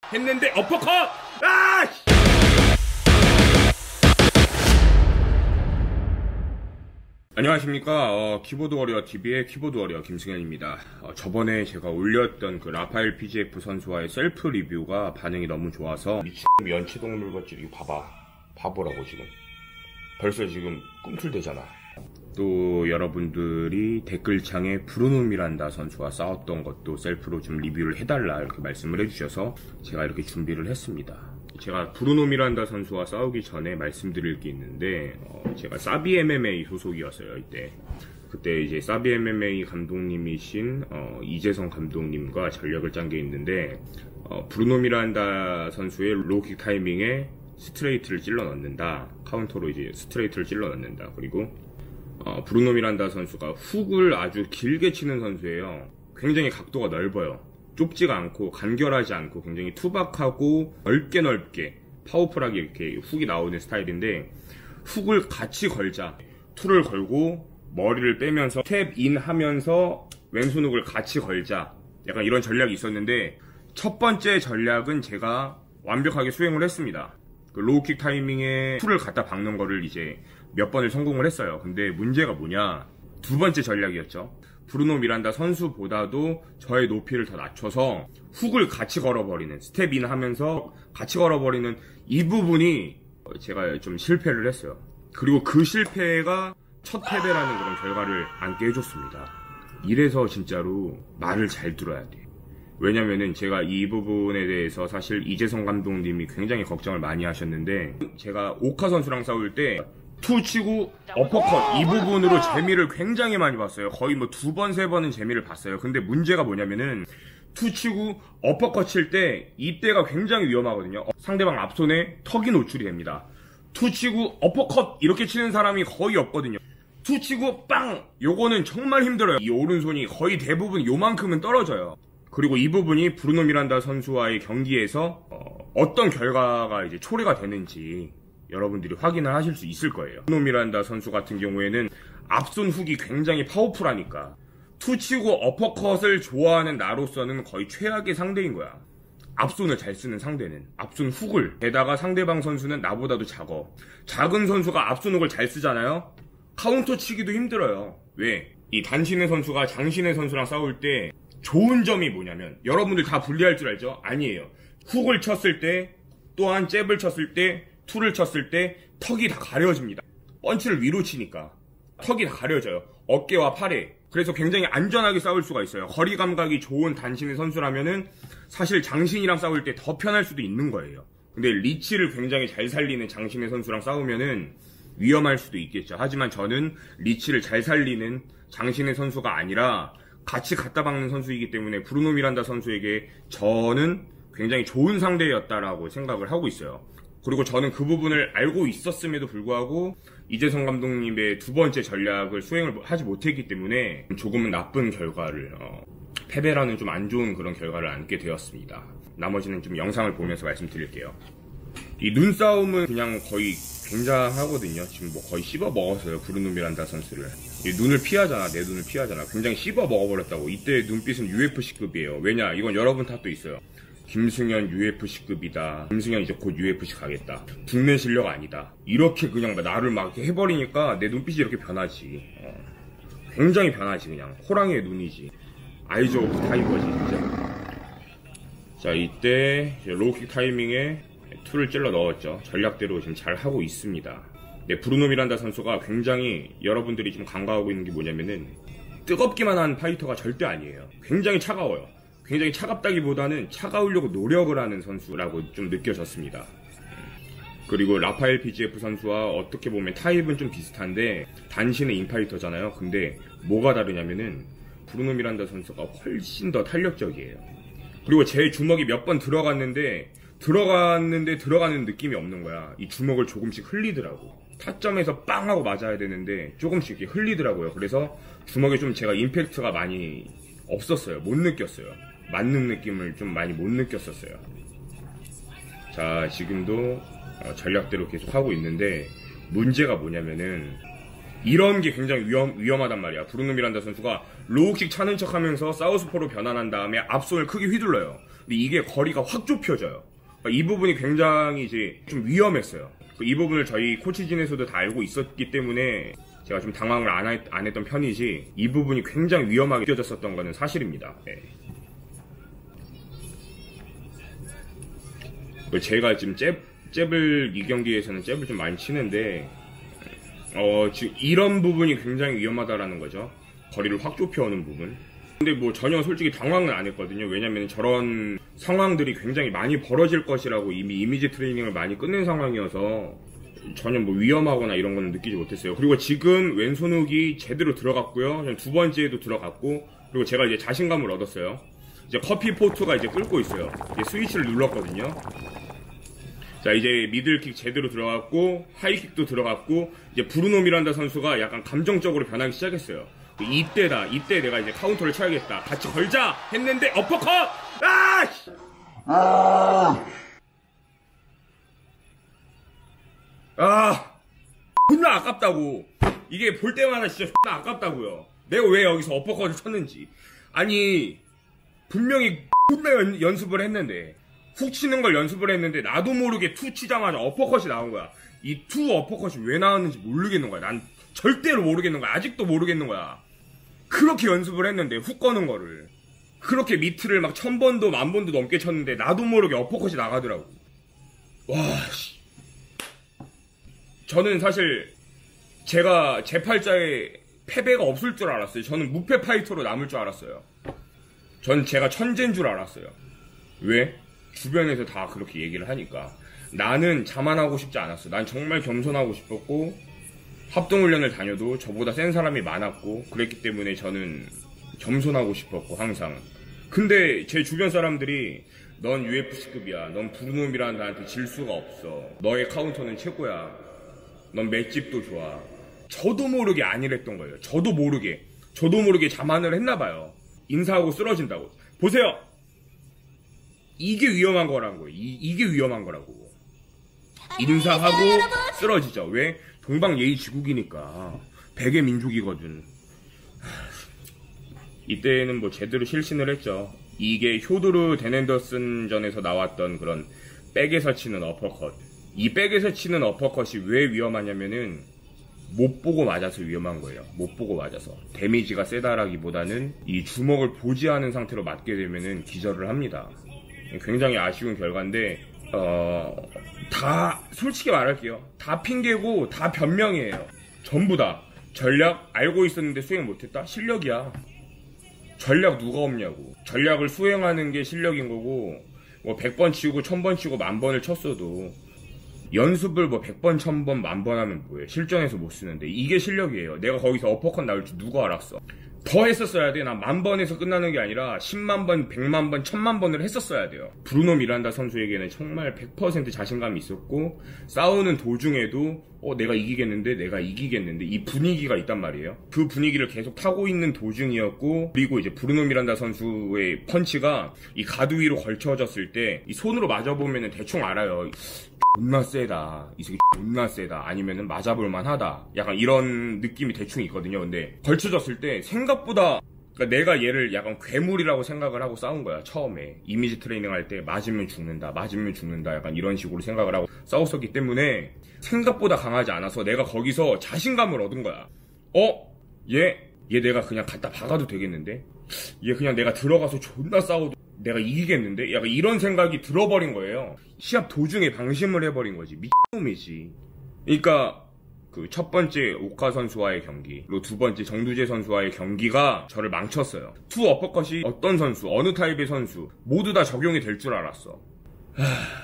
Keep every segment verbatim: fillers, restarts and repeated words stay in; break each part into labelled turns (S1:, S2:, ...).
S1: 했는데 어퍼컷! 아! 안녕하십니까. 어, 키보드 워리어 티비의 키보드 워리어 김승현입니다. 어, 저번에 제가 올렸던 그 라파엘 피지에프 선수와의 셀프 리뷰가 반응이 너무 좋아서 미친 연치동 물건질 이거 봐봐. 봐보라고 지금. 벌써 지금 꿈틀대잖아. 또 여러분들이 댓글창에 브루노 미란다 선수와 싸웠던 것도 셀프로 좀 리뷰를 해달라 이렇게 말씀을 해주셔서 제가 이렇게 준비를 했습니다. 제가 브루노 미란다 선수와 싸우기 전에 말씀드릴 게 있는데 어, 제가 사비 엠엠에이 소속이었어요. 이때 그때 이제 사비 엠엠에이 감독님이신 어, 이재성 감독님과 전략을 짠 게 있는데 어, 브루노 미란다 선수의 로킥 타이밍에 스트레이트를 찔러 넣는다. 카운터로 이제 스트레이트를 찔러 넣는다. 그리고 어, 브루노 미란다 선수가 훅을 아주 길게 치는 선수예요. 굉장히 각도가 넓어요. 좁지가 않고 간결하지 않고 굉장히 투박하고 넓게 넓게 파워풀하게 이렇게 훅이 나오는 스타일인데 훅을 같이 걸자. 투를 걸고 머리를 빼면서 스텝 인 하면서 왼손 훅을 같이 걸자. 약간 이런 전략이 있었는데 첫 번째 전략은 제가 완벽하게 수행을 했습니다. 그 로우킥 타이밍에 투를 갖다 박는 거를 이제 몇 번을 성공을 했어요. 근데 문제가 뭐냐, 두 번째 전략이었죠. 브루노 미란다 선수보다도 저의 높이를 더 낮춰서 훅을 같이 걸어버리는, 스텝인 하면서 같이 걸어버리는 이 부분이 제가 좀 실패를 했어요. 그리고 그 실패가 첫 패배라는 그런 결과를 안게 해줬습니다. 이래서 진짜로 말을 잘 들어야 돼. 왜냐면은 제가 이 부분에 대해서 사실 이재성 감독님이 굉장히 걱정을 많이 하셨는데 제가 오카 선수랑 싸울 때 투 치고 어퍼컷 이 부분으로 재미를 굉장히 많이 봤어요. 거의 뭐 두 번, 세 번은 재미를 봤어요. 근데 문제가 뭐냐면은 투 치고 어퍼컷 칠 때 이때가 굉장히 위험하거든요. 상대방 앞손에 턱이 노출이 됩니다. 투 치고 어퍼컷 이렇게 치는 사람이 거의 없거든요. 투 치고 빵! 요거는 정말 힘들어요. 이 오른손이 거의 대부분 요만큼은 떨어져요. 그리고 이 부분이 브루노 미란다 선수와의 경기에서 어, 어떤 결과가 이제 초래가 되는지 여러분들이 확인을 하실 수 있을 거예요. 브루노 미란다 선수 같은 경우에는 앞손 훅이 굉장히 파워풀하니까 투 치고 어퍼컷을 좋아하는 나로서는 거의 최악의 상대인 거야. 앞손을 잘 쓰는 상대는 앞손 훅을, 게다가 상대방 선수는 나보다도 작어. 작은 선수가 앞손 훅을 잘 쓰잖아요. 카운터 치기도 힘들어요. 왜? 이 단신의 선수가 장신의 선수랑 싸울 때 좋은 점이 뭐냐면, 여러분들 다 분리할 줄 알죠? 아니에요. 훅을 쳤을 때, 또한 잽을 쳤을 때, 투를 쳤을 때 턱이 다 가려집니다. 펀치를 위로 치니까 턱이 다 가려져요. 어깨와 팔에. 그래서 굉장히 안전하게 싸울 수가 있어요. 거리 감각이 좋은 단신의 선수라면은 사실 장신이랑 싸울 때 더 편할 수도 있는 거예요. 근데 리치를 굉장히 잘 살리는 장신의 선수랑 싸우면은 위험할 수도 있겠죠. 하지만 저는 리치를 잘 살리는 장신의 선수가 아니라 같이 갖다 박는 선수이기 때문에 브루노 미란다 선수에게 저는 굉장히 좋은 상대였다라고 생각을 하고 있어요. 그리고 저는 그 부분을 알고 있었음에도 불구하고 이재성 감독님의 두 번째 전략을 수행을 하지 못했기 때문에 조금은 나쁜 결과를, 어, 패배라는 좀 안 좋은 그런 결과를 안게 되었습니다. 나머지는 좀 영상을 보면서 말씀드릴게요. 이 눈싸움은 그냥 거의 굉장하거든요. 지금 뭐 거의 씹어 먹었어요. 브루노 미란다 선수를. 이 눈을 피하잖아. 내 눈을 피하잖아. 굉장히 씹어 먹어버렸다고. 이때 눈빛은 유에프씨급이에요. 왜냐? 이건 여러분 탓도 있어요. 김승현 유에프씨급이다. 김승현 이제 곧 유에프씨 가겠다. 국내 실력 아니다. 이렇게 그냥 나를 막 이렇게 해버리니까 내 눈빛이 이렇게 변하지. 어. 굉장히 변하지. 그냥 호랑이의 눈이지. 아이즈 오브 타이거지 진짜. 자, 이때 로우킥 타이밍에 투를 찔러 넣었죠. 전략대로 지금 잘 하고 있습니다. 네, 브루노 미란다 선수가 굉장히 여러분들이 지금 간과하고 있는 게 뭐냐면은 뜨겁기만 한 파이터가 절대 아니에요. 굉장히 차가워요. 굉장히 차갑다기보다는 차가우려고 노력을 하는 선수라고 좀 느껴졌습니다. 그리고 라파엘 피지에프 선수와 어떻게 보면 타입은 좀 비슷한데 단신의 인파이터잖아요. 근데 뭐가 다르냐면은 브루노 미란다 선수가 훨씬 더 탄력적이에요. 그리고 제 주먹이 몇 번 들어갔는데 들어갔는데 들어가는 느낌이 없는 거야. 이 주먹을 조금씩 흘리더라고. 타점에서 빵 하고 맞아야 되는데 조금씩 이렇게 흘리더라고요. 그래서 주먹에 좀 제가 임팩트가 많이 없었어요. 못 느꼈어요. 맞는 느낌을 좀 많이 못 느꼈었어요. 자, 지금도 전략대로 계속 하고 있는데 문제가 뭐냐면은 이런 게 굉장히 위험, 위험하단 말이야. 브루노 미란다 선수가 로우킥 차는 척 하면서 사우스포로 변환한 다음에 앞손을 크게 휘둘러요. 근데 이게 거리가 확 좁혀져요. 그러니까 이 부분이 굉장히 이제 좀 위험했어요. 이 부분을 저희 코치진에서도 다 알고 있었기 때문에 제가 좀 당황을 안, 했, 안 했던 편이지, 이 부분이 굉장히 위험하게 느껴졌었던 거는 사실입니다. 네. 제가 지금 잽, 잽을 이 경기에서는 잽을 좀 많이 치는데 어, 지금 이런 부분이 굉장히 위험하다라는 거죠. 거리를 확 좁혀오는 부분. 근데 뭐 전혀 솔직히 당황은 안 했거든요. 왜냐면 저런 상황들이 굉장히 많이 벌어질 것이라고 이미 이미지 트레이닝을 많이 끝낸 상황이어서 전혀 뭐 위험하거나 이런 거는 느끼지 못했어요. 그리고 지금 왼손 훅이 제대로 들어갔고요. 두 번째에도 들어갔고, 그리고 제가 이제 자신감을 얻었어요. 이제 커피 포트가 이제 끓고 있어요. 이제 스위치를 눌렀거든요. 자, 이제 미들킥 제대로 들어갔고, 하이킥도 들어갔고, 이제 브루노 미란다 선수가 약간 감정적으로 변하기 시작했어요. 이때다. 이때 내가 이제 카운터를 쳐야겠다. 같이 걸자! 했는데, 어퍼컷! 아! 아! 아! 존나 아깝다고. 이게 볼 때마다 진짜 존나 아깝다고요. 내가 왜 여기서 어퍼컷을 쳤는지. 아니, 분명히 존나 연, 연습을 했는데, 훅 치는 걸 연습을 했는데 나도 모르게 투 치자마자 어퍼컷이 나온 거야. 이 투 어퍼컷이 왜 나왔는지 모르겠는 거야. 난 절대로 모르겠는 거야. 아직도 모르겠는 거야. 그렇게 연습을 했는데 훅 거는 거를, 그렇게 미트를 막 천 번도 만 번도 넘게 쳤는데 나도 모르게 어퍼컷이 나가더라고. 와, 씨. 저는 사실 제가 제 팔자에 패배가 없을 줄 알았어요. 저는 무패 파이터로 남을 줄 알았어요. 전 제가 천재인 줄 알았어요. 왜? 주변에서 다 그렇게 얘기를 하니까. 나는 자만하고 싶지 않았어. 난 정말 겸손하고 싶었고, 합동훈련을 다녀도 저보다 센 사람이 많았고, 그랬기 때문에 저는 겸손하고 싶었고 항상. 근데 제 주변 사람들이 넌 유에프씨급이야, 넌 브루노 미란다한테 질 수가 없어, 너의 카운터는 최고야, 넌 맷집도 좋아. 저도 모르게 아니랬던 거예요. 저도 모르게 저도 모르게 자만을 했나봐요. 인사하고 쓰러진다고. 보세요, 이게 위험한 거라는 거예요. 이, 이게 위험한 거라고. 인사하고 쓰러지죠. 왜? 동방예의지국이니까. 백의 민족이거든. 이때는 뭐 제대로 실신을 했죠. 이게 효도르 댄앤더슨 전에서 나왔던 그런 백에서 치는 어퍼컷. 이 백에서 치는 어퍼컷이 왜 위험하냐면은 못 보고 맞아서 위험한 거예요. 못 보고 맞아서. 데미지가 세다라기보다는 이 주먹을 보지 않은 상태로 맞게 되면은 기절을 합니다. 굉장히 아쉬운 결과인데, 어, 다 솔직히 말할게요. 다 핑계고 다 변명이에요. 전부 다. 전략 알고 있었는데 수행 못했다? 실력이야. 전략 누가 없냐고. 전략을 수행하는 게 실력인 거고, 뭐 백 번 치고 천 번 치고 만 번을 쳤어도 연습을 뭐 백 번, 천 번, 만 번 하면 뭐해. 실전에서 못 쓰는데 이게 실력이에요. 내가 거기서 어퍼컷 나올 줄 누가 알았어. 더 했었어야 돼. 난 만 번에서 끝나는 게 아니라 십만 번, 백만 번, 천만 번을 했었어야 돼요. 브루노 미란다 선수에게는 정말 백 퍼센트 자신감이 있었고, 싸우는 도중에도 어 내가 이기겠는데 내가 이기겠는데 이 분위기가 있단 말이에요. 그 분위기를 계속 타고 있는 도중이었고, 그리고 이제 브루노 미란다 선수의 펀치가 이 가드 위로 걸쳐졌을 때 이 손으로 맞아보면은 대충 알아요. 존나 세다, 이 새끼 존나 세다, 아니면은 맞아볼만 하다, 약간 이런 느낌이 대충 있거든요. 근데 걸쳐졌을 때 생각보다, 그러니까 내가 얘를 약간 괴물이라고 생각을 하고 싸운 거야. 처음에 이미지 트레이닝 할 때 맞으면 죽는다, 맞으면 죽는다, 약간 이런 식으로 생각을 하고 싸웠었기 때문에 생각보다 강하지 않아서 내가 거기서 자신감을 얻은 거야. 어? 얘? 얘 내가 그냥 갖다 박아도 되겠는데? 얘 그냥 내가 들어가서 존나 싸워도 내가 이기겠는데? 약간 이런 생각이 들어버린 거예요. 시합 도중에 방심을 해버린 거지. 미친놈이지. 그러니까 그 첫 번째 오카 선수와의 경기, 그리고 두 번째 정두재 선수와의 경기가 저를 망쳤어요. 투 어퍼컷이 어떤 선수, 어느 타입의 선수 모두 다 적용이 될 줄 알았어. 하...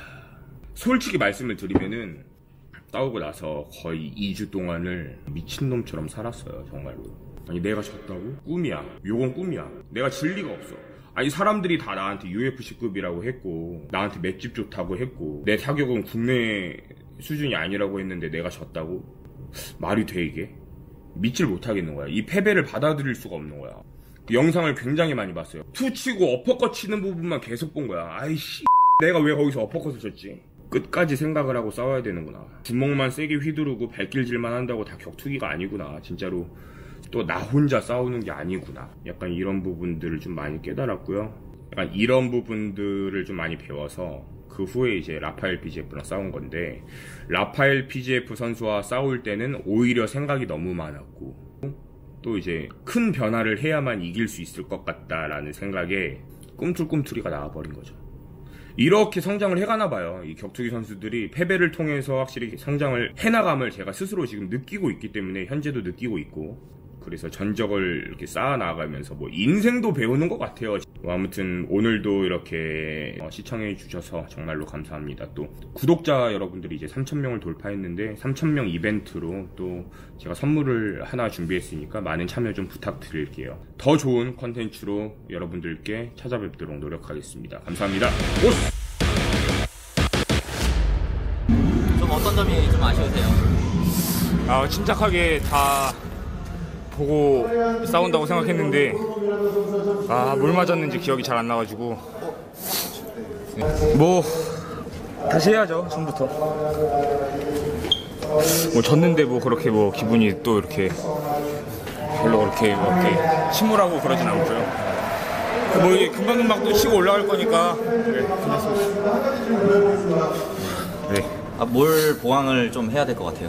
S1: 솔직히 말씀을 드리면은 싸우고 나서 거의 이 주 동안을 미친놈처럼 살았어요. 정말로. 아니 내가 졌다고? 꿈이야. 요건 꿈이야. 내가 질 리가 없어. 아니 사람들이 다 나한테 유에프씨급이라고 했고, 나한테 맷집 좋다고 했고, 내 타격은 국내 수준이 아니라고 했는데 내가 졌다고? 말이 돼 이게? 믿질 못하겠는 거야. 이 패배를 받아들일 수가 없는 거야. 그 영상을 굉장히 많이 봤어요. 투 치고 어퍼컷 치는 부분만 계속 본 거야. 아이씨, 내가 왜 거기서 어퍼컷을 쳤지? 끝까지 생각을 하고 싸워야 되는구나. 주먹만 세게 휘두르고 발길질만 한다고 다 격투기가 아니구나. 진짜로 또 나 혼자 싸우는 게 아니구나. 약간 이런 부분들을 좀 많이 깨달았고요. 약간 이런 부분들을 좀 많이 배워서 그 후에 이제 라파엘 피지에프랑 싸운 건데, 라파엘 피지에프 선수와 싸울 때는 오히려 생각이 너무 많았고 또 이제 큰 변화를 해야만 이길 수 있을 것 같다라는 생각에 꿈틀꿈틀이가 나와버린 거죠. 이렇게 성장을 해가나 봐요. 이 격투기 선수들이 패배를 통해서 확실히 성장을 해나감을 제가 스스로 지금 느끼고 있기 때문에 현재도 느끼고 있고, 그래서 전적을 이렇게 쌓아 나가면서 뭐 인생도 배우는 것 같아요. 뭐 아무튼 오늘도 이렇게 시청해 주셔서 정말로 감사합니다. 또 구독자 여러분들이 이제 삼천 명을 돌파했는데 삼천 명 이벤트로 또 제가 선물을 하나 준비했으니까 많은 참여 좀 부탁드릴게요. 더 좋은 컨텐츠로 여러분들께 찾아뵙도록 노력하겠습니다. 감사합니다. 오스!
S2: 좀 어떤 점이 좀 아쉬우세요?
S3: 아, 침착하게 다 보고 싸운다고 생각했는데 아, 뭘 맞았는지 기억이 잘 안 나가지고 뭐 다시 해야죠. 처음부터 뭐 졌는데 뭐 그렇게 뭐 기분이 또 이렇게 별로 그렇게 뭐 이렇게 침울하고 그러진 않고요. 뭐 이게 금방금방 또 치고 올라갈 거니까. 네, 네.
S2: 아, 뭘 보강을 좀 해야 될 것 같아요?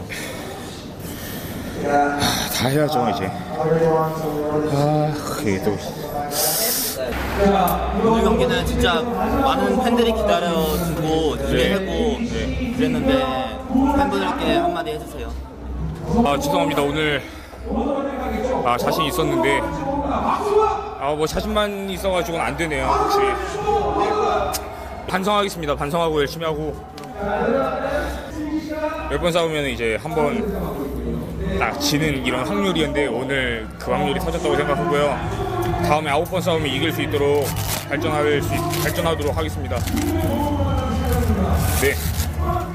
S3: 아, 다 해야죠 이제. 아, 그게 또
S2: 오늘 경기는 진짜 많은 팬들이 기다려주고 기대하고
S3: 네.
S2: 그랬는데 팬분들께 한마디 해주세요.
S3: 아, 죄송합니다. 오늘 아, 자신 있었는데 아, 뭐 자신만 있어가지고는 안 되네요. 확실히 반성하겠습니다. 반성하고 열심히 하고 몇 번 싸우면 이제 한 번 딱 지는 이런 확률이었는데 오늘 그 확률이 터졌다고 생각하고요. 다음에 아홉 번 싸우면 이길 수 있도록 발전할 수 있, 발전하도록 하겠습니다. 네.